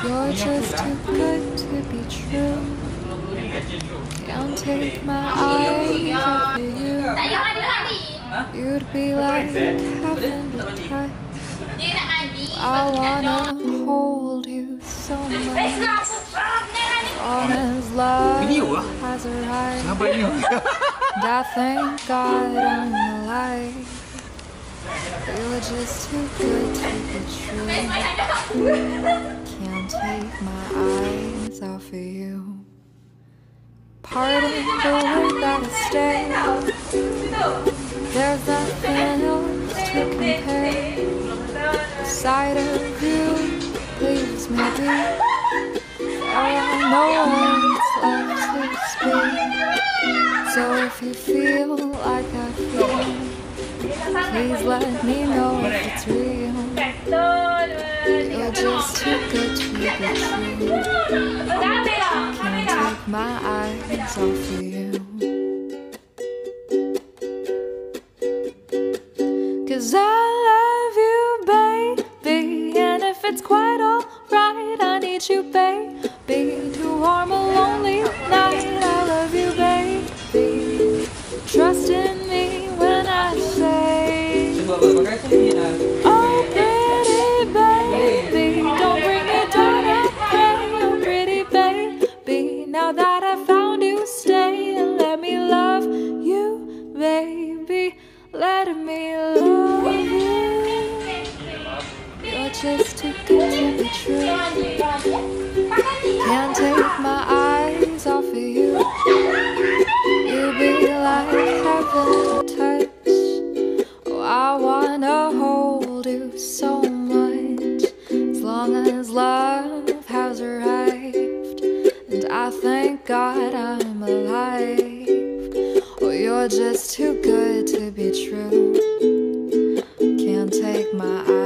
You're just too good to be true. Can't take my eyes off of you. You'd be like heaven to touch. I wanna hold you so much. Long as love has arrived, and I thank God I'm alive. You're just too good to be true. Can't take my eyes off of you. Pardon the way that I stay. There's nothing else to compare. The sight of you leaves me deep. No one's left to speak. So if you feel like I feel, please let me know if it's real. You're just too good to be true. Can't take my eyes off of you. 'Cause I love you, baby. And if it's quite alright, I need you, baby, to warm a lonely night. I love you, baby. Trust in me when I say, oh, pretty baby, don't bring it down, okay? Oh, pretty baby, now that I found you, stay and let me love you, baby. Let me love you. You're just too good to be true. Can't take my eyes off of you. You'd be like heaven to touch. Oh, I wanna hold you so much. As long as love has arrived, and I thank God I'm alive. Oh, you're just too good to be true. Can't take my eyes